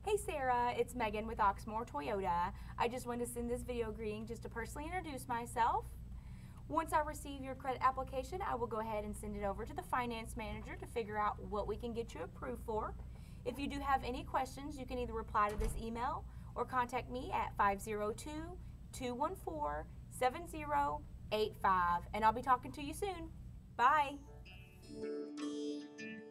Hey Sarah, it's Megan with Oxmoor Toyota. I just wanted to send this video greeting just to personally introduce myself. Once I receive your credit application, I will go ahead and send it over to the finance manager to figure out what we can get you approved for. If you do have any questions, you can either reply to this email or contact me at 502-214-7085, and I'll be talking to you soon. Bye.